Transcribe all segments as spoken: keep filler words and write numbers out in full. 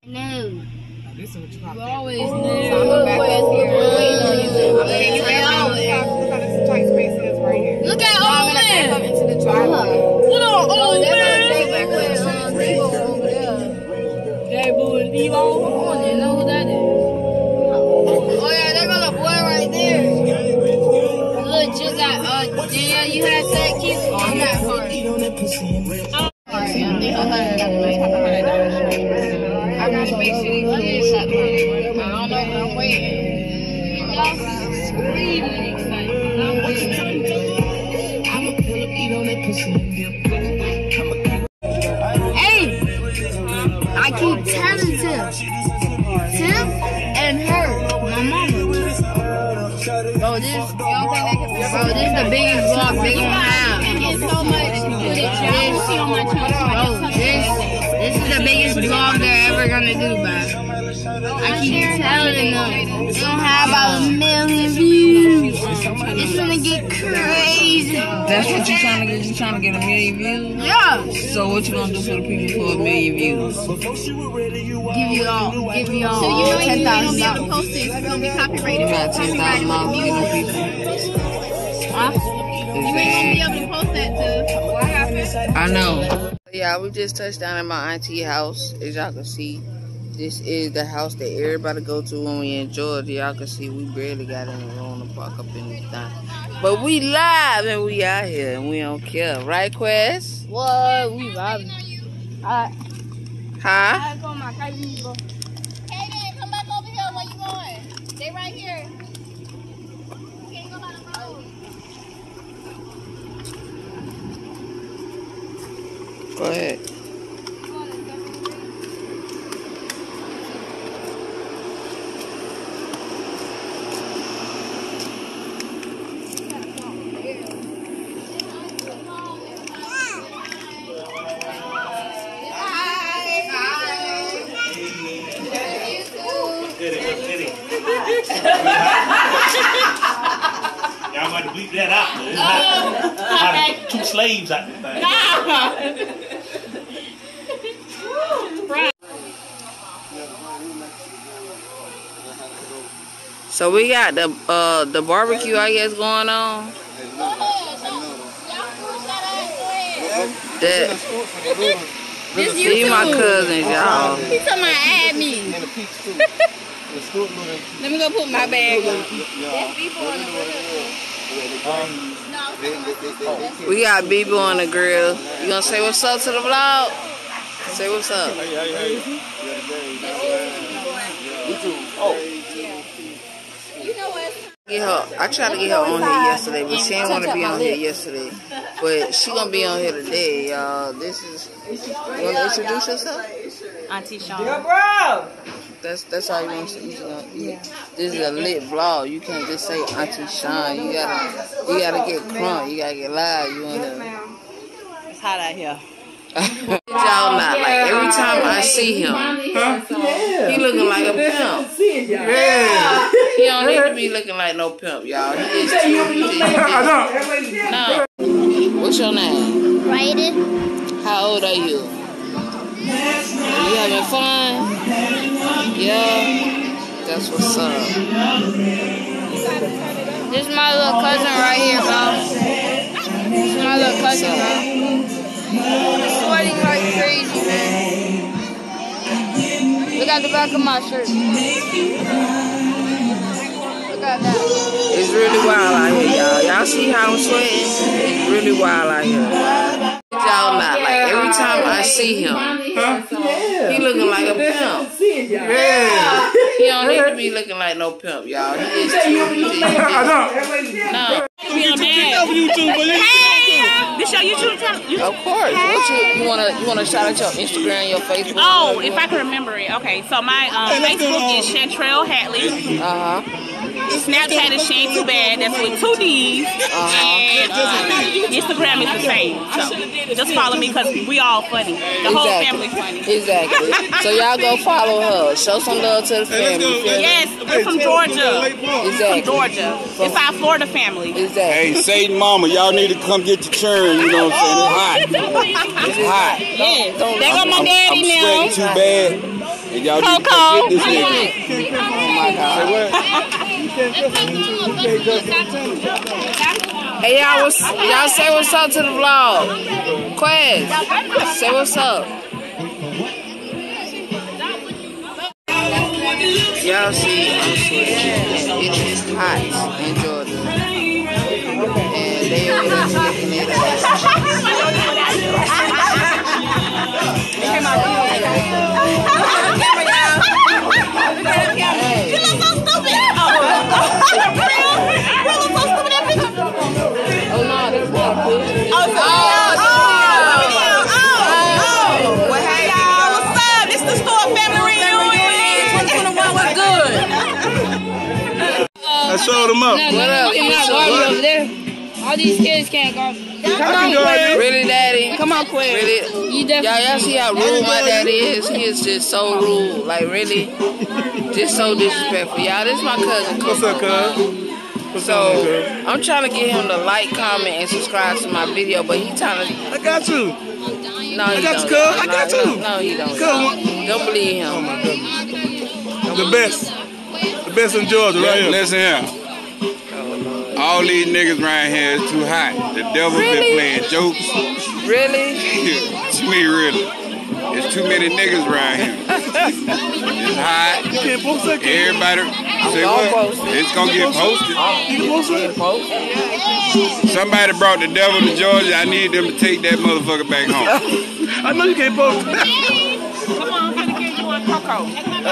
No. This is what you call You always knew. So I'm going back up here. Okay, you got this tight spaces right here. Look at all this. Back up into the driveway. Look at all this. Hey, boo, and Evo. Come on, you know who that is. Oh, yeah, there goes a boy right there. Look, just got, uh, Danielle, you had that kid on that car. Oh, sorry, I'm thinking I'm I'm gonna make sure you get shot. I don't know, but I'm waiting. Y'all screaming excited. I'm waiting. Hey! I keep telling Tim. Tim and her, my mama. Bro, this, bro, this is the biggest vlog they gonna have. So much this, bro, this, this is the biggest vlog they're ever gonna do, bro. I keep telling them, they don't have about a million views. It's gonna get crazy. That's what you're trying to get? You trying to get a million views? Yeah. So what you gonna do for the people for a million views? Give you all, give you all so you know ten thousand you dollars. gonna post this. It's gonna be copyrighted. You got ten thousand dollars to get them people. Huh? You ain't gonna be able to post that to what happened. I know. Yeah, we just touched down at my auntie house. As y'all can see, this is the house that everybody go to when we in Georgia. Y'all can see we barely got in the room to park up in this thing. But we live and we out here and we don't care. Right, Quest? What? We vibing. Alright. Huh? I go my cousin, bro. Kaden, come back over here. Where you going? Stay right here. You can't go by the road. Go ahead. Y'all might have bleep that out. There's not two slaves out there. So we got the uh the barbecue, I guess, going on. That This see my cousins, y'all. He told me to add me. Let me go put my bag on. We got Bebo on the grill. You gonna say what's up to the vlog? Say what's up. Get her. I tried to get her on here yesterday, but she didn't want to be on here yesterday. But she gonna be on here today, y'all. This is. You wanna introduce yourself? Auntie Sean. Yeah, bro. That's that's how you want to. You know, yeah. This is a lit vlog. You can't just say Auntie Sean. You gotta you gotta get crunk. You gotta get live. You wanna. It's hot out here. Y'all not like every time I see him, huh? He looking like a pimp. Yeah. He don't need to be looking like no pimp, y'all. He is too. No. What's your name? Raiden. How old are you? You having fun? Yeah. That's what's up. This is my little cousin right here, bro. This is my little cousin, bro. I'm sweating like crazy, man. Look at the back of my shirt. Look at that. It's really wild out here, y'all. Y'all see how I'm sweating? It's really wild out here. Y'all not like every time I see him, huh? He looking like a pimp. Yeah. He don't need to be looking like no pimp, y'all. He is too. No. Hey, this your YouTube channel? You of course. What you, you wanna you wanna shout out your Instagram, your Facebook? Oh, if I can remember it. Okay, so my um, Facebook is Chantrell Hatley. Uh huh. Snapchat is Shane Too Bad. That's with two D's. Uh-huh. And uh, Instagram is the same. So just follow me because we all funny. The whole Exactly. family's funny. Exactly. So y'all go follow her. Show some love to the family. Yes, we're from Georgia. Exactly. From Georgia. It's our Florida family. Exactly. Hey, Satan Mama, y'all need to come get your churn. You know what I'm saying? It's hot. It's hot. Yes. There go my I'm, daddy I'm now. sweating too bad. And y'all need to come get this nigga. Oh my God. Hey, y'all, what's, y'all say what's up to the vlog. Quez, say what's up. Y'all see, I'm sweating. It is hot in Georgia. And they over there sticking it up. You look so stupid. Oh, you look so stupid in that picture. Oh no, that's not good. Oh, so, oh, oh, oh, oh. Well, hey, y'all, what's up? This the store family reunion. twenty twenty-one was good. I showed them up. What up? Come on, Barbie over there. All these kids can't go. Come on, Quez. Really, Daddy? Come on, Quez. Really? You definitely. Y'all, y'all see how rude my daddy is? He is just so rude. Like, really? Just so disrespectful. Y'all, this is my cousin. What's up, cuz? What's So, up, cuz? I'm trying to get him to like, comment, and subscribe to my video, but he trying to... I got you. No, he I got don't. you, cuz. I got you. No, he don't. Cuz, what? Don't believe him. Oh, my goodness. The best. The best in Georgia, right here. Listen here. All these niggas around here is too hot. The devil Really? been playing jokes. Really? To me, really. There's too many niggas around here. It's hot. You can't post that, kid. Everybody say gonna what? post it. It's gonna get posted. You can post that. Somebody brought the devil to Georgia. I need them to take that motherfucker back home. I know you can't post that. Come on, I'm gonna give you a cocoa.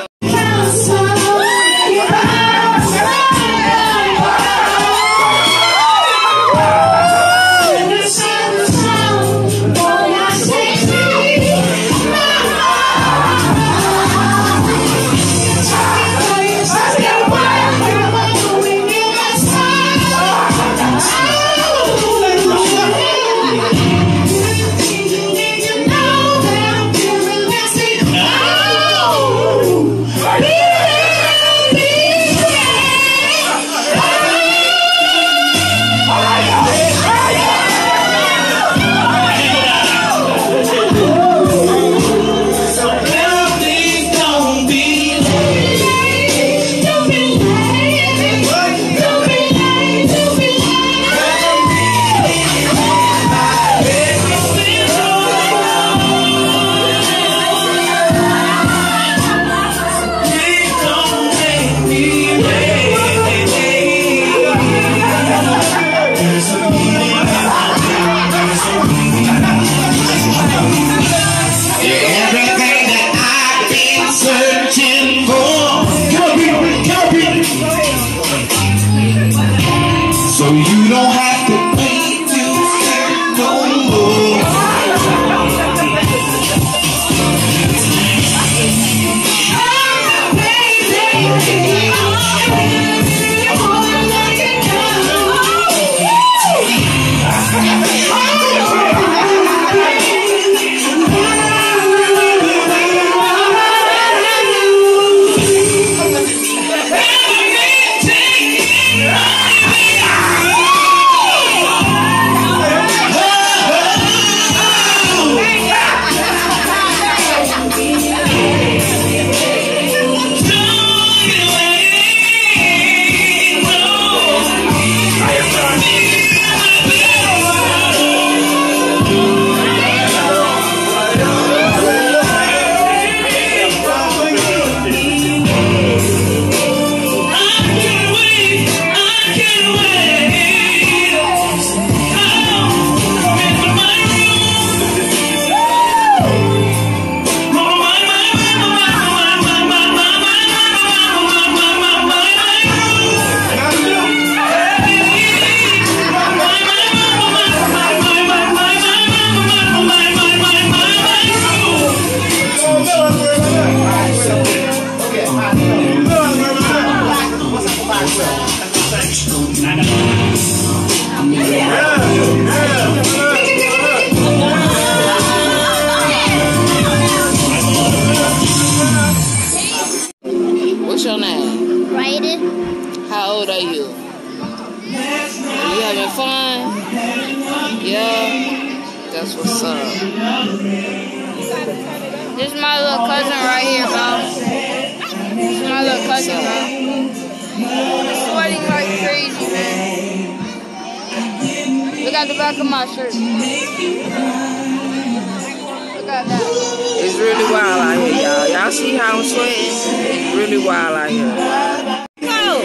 What's your name? Raiden. How old are you? Are you having fun? Yeah? That's what's up. This is my little cousin right here, bro. This is my little cousin, bro. He's sweating like crazy, man. Look at the back of my shirt. Look at that. It's really wild out here, y'all. Y'all see how I'm sweating? It's really wild out here. Go!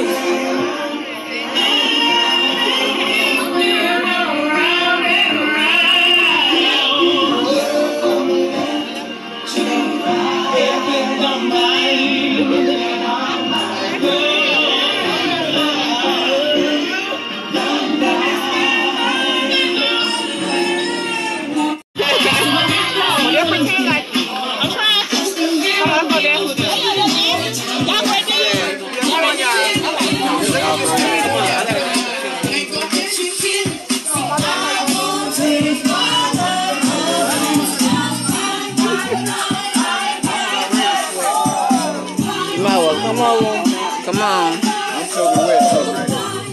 Come on. Come on. I'm soaking wet already.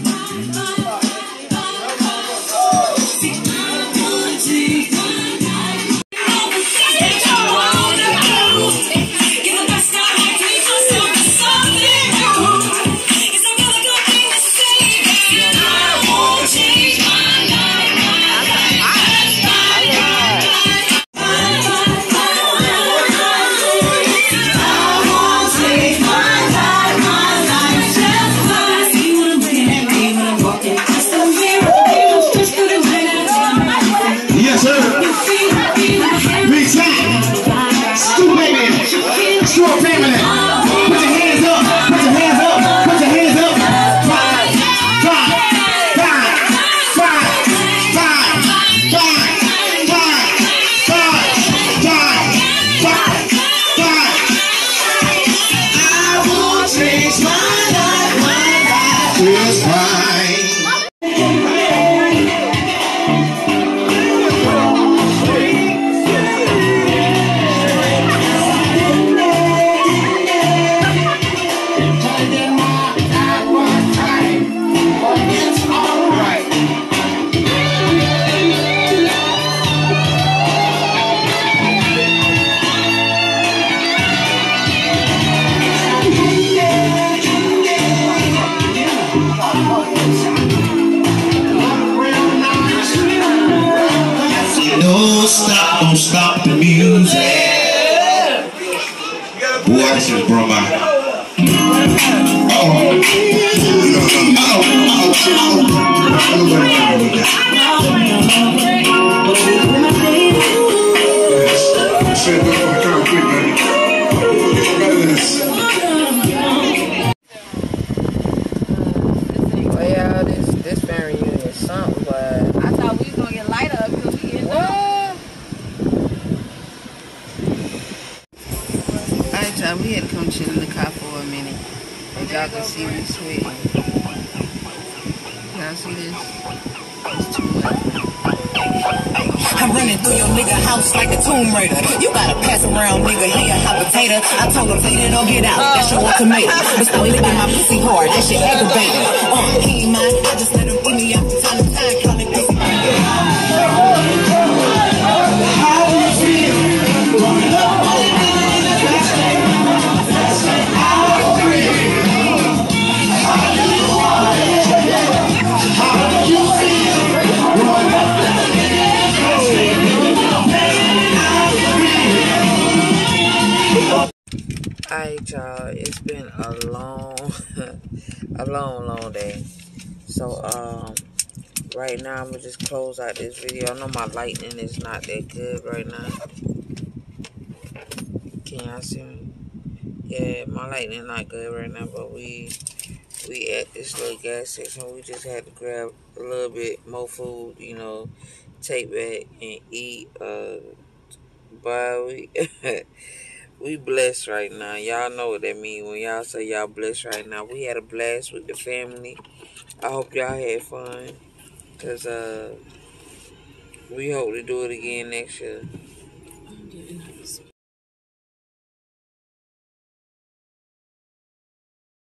Don't stop the music. Boy, this is bro my. Oh. Oh. Well, yeah, this this family reunion is something, but I thought we was gonna get lighter up because we getting what? Alright, y'all, we had to come chill in the car for a minute. As y'all can see, we sweating. Y'all see this? It's too much. I'm running through your nigga house like a Tomb Raider. You gotta pass around, nigga, he a hot potato. I told him, please don't get out, that's your ultimatum. But stop licking my pussy hard, that shit aggravating. Uh, he ain't mine, I just let him eat me up from time to time, calling pussy. Alright, y'all, it's been a long, a long, long day. So, um, right now, I'm gonna just close out this video. I know my lighting is not that good right now. Can y'all see me? Yeah, my lighting is not good right now, but we, we at this little gas station. We just had to grab a little bit more food, you know, take back and eat. Uh, but we... We blessed right now. Y'all know what that mean when y'all say y'all blessed right now. We had a blast with the family. I hope y'all had fun. Because uh, we hope to do it again next year.